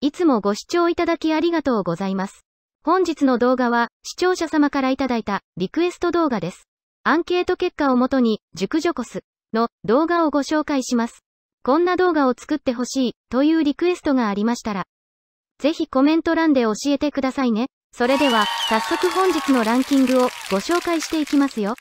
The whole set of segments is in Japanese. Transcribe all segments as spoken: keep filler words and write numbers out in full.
いつもご視聴いただきありがとうございます。本日の動画は視聴者様からいただいたリクエスト動画です。アンケート結果をもとに熟女コスの動画をご紹介します。こんな動画を作ってほしいというリクエストがありましたら、ぜひコメント欄で教えてくださいね。それでは早速本日のランキングをご紹介していきますよ。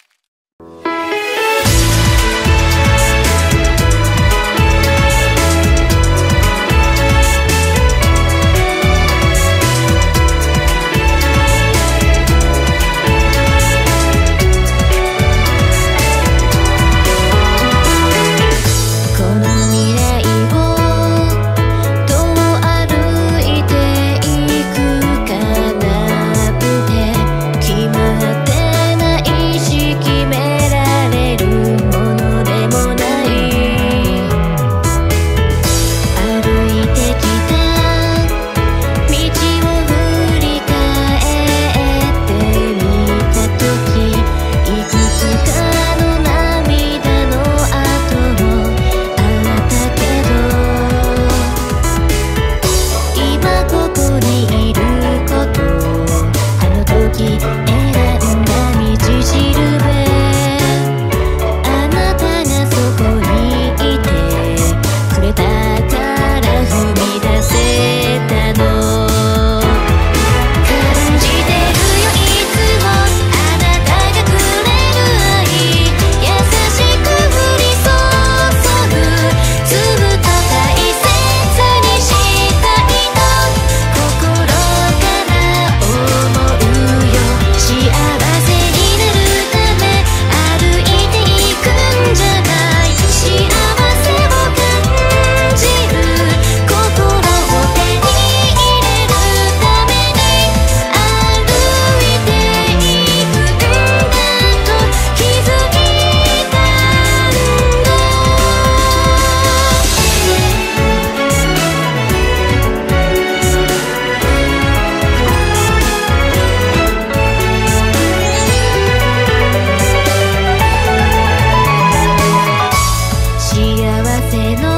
幸せの